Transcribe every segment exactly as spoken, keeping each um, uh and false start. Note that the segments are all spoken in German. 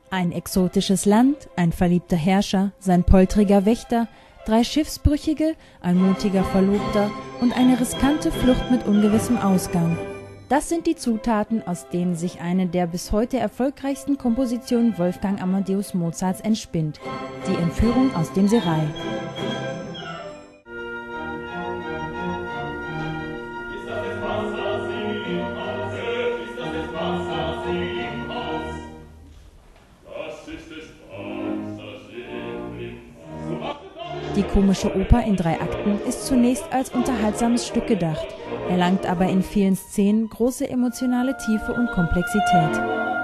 Ein exotisches Land, ein verliebter Herrscher, sein poltriger Wächter, drei Schiffsbrüchige, ein mutiger Verlobter und eine riskante Flucht mit ungewissem Ausgang. Das sind die Zutaten, aus denen sich eine der bis heute erfolgreichsten Kompositionen Wolfgang Amadeus Mozarts entspinnt: die Entführung aus dem Serail. Die komische Oper in drei Akten ist zunächst als unterhaltsames Stück gedacht, erlangt aber in vielen Szenen große emotionale Tiefe und Komplexität.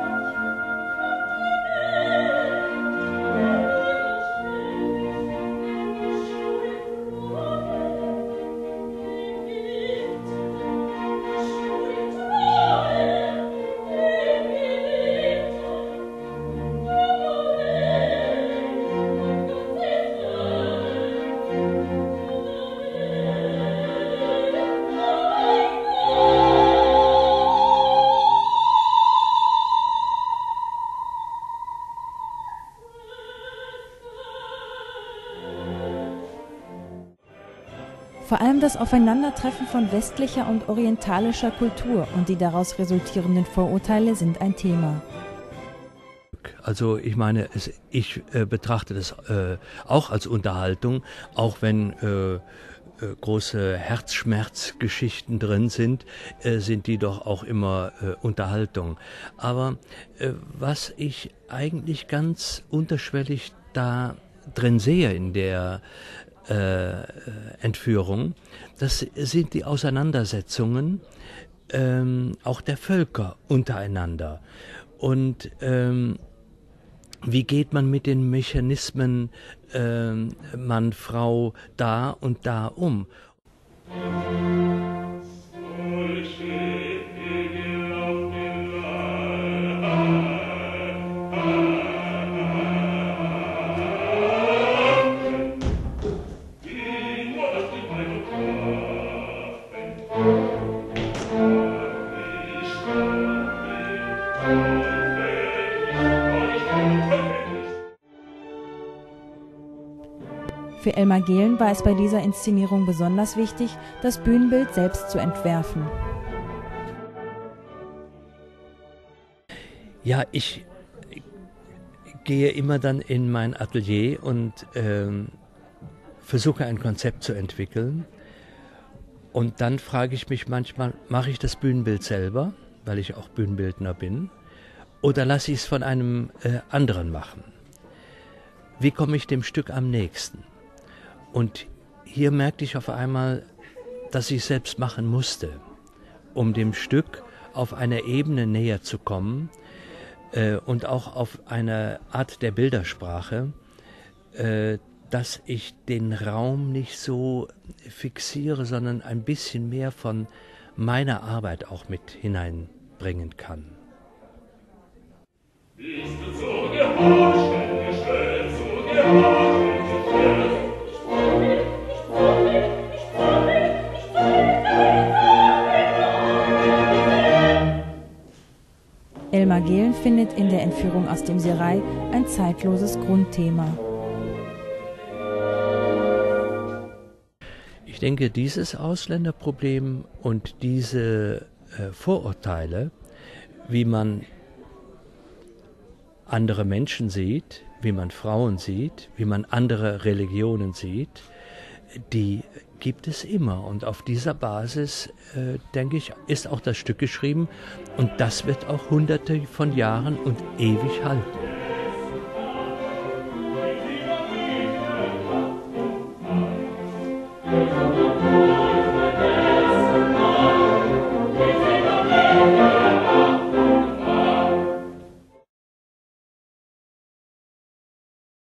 Vor allem das Aufeinandertreffen von westlicher und orientalischer Kultur und die daraus resultierenden Vorurteile sind ein Thema. Also ich meine, es, ich äh, betrachte das äh, auch als Unterhaltung, auch wenn äh, äh, große Herzschmerzgeschichten drin sind, äh, sind die doch auch immer äh, Unterhaltung. Aber äh, was ich eigentlich ganz unterschwellig da drin sehe in der Äh, Entführung, das sind die Auseinandersetzungen ähm, auch der Völker untereinander. Und ähm, wie geht man mit den Mechanismen ähm, Mann, Frau da und da um? Für Elmar Gehlen war es bei dieser Inszenierung besonders wichtig, das Bühnenbild selbst zu entwerfen. Ja, ich gehe immer dann in mein Atelier und ähm, versuche ein Konzept zu entwickeln. Und dann frage ich mich manchmal, mache ich das Bühnenbild selber, weil ich auch Bühnenbildner bin, oder lasse ich es von einem äh, anderen machen? Wie komme ich dem Stück am nächsten? Und hier merkte ich auf einmal, dass ich es selbst machen musste, um dem Stück auf einer Ebene näher zu kommen äh, und auch auf eine Art der Bildersprache, äh, dass ich den Raum nicht so fixiere, sondern ein bisschen mehr von meiner Arbeit auch mit hineinbringen kann. Bist du so gehorchen, gestellt, so gehorchen, Elmar Gehlen findet in der Entführung aus dem Serail ein zeitloses Grundthema. Ich denke, dieses Ausländerproblem und diese äh, Vorurteile, wie man andere Menschen sieht, wie man Frauen sieht, wie man andere Religionen sieht, die gibt es immer. Und auf dieser Basis, äh, denke ich, ist auch das Stück geschrieben. Und das wird auch hunderte von Jahren und ewig halten.